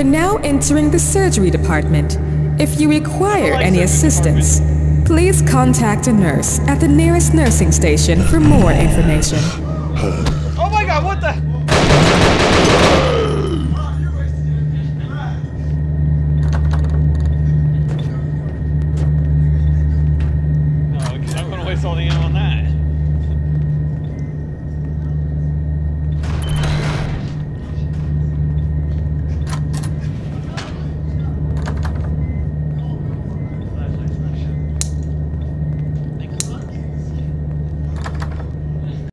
are now entering the surgery department. If you require any assistance, please contact a nurse at the nearest nursing station for more information. Oh my god, what the? No, because I'm gonna waste all the ammo on that.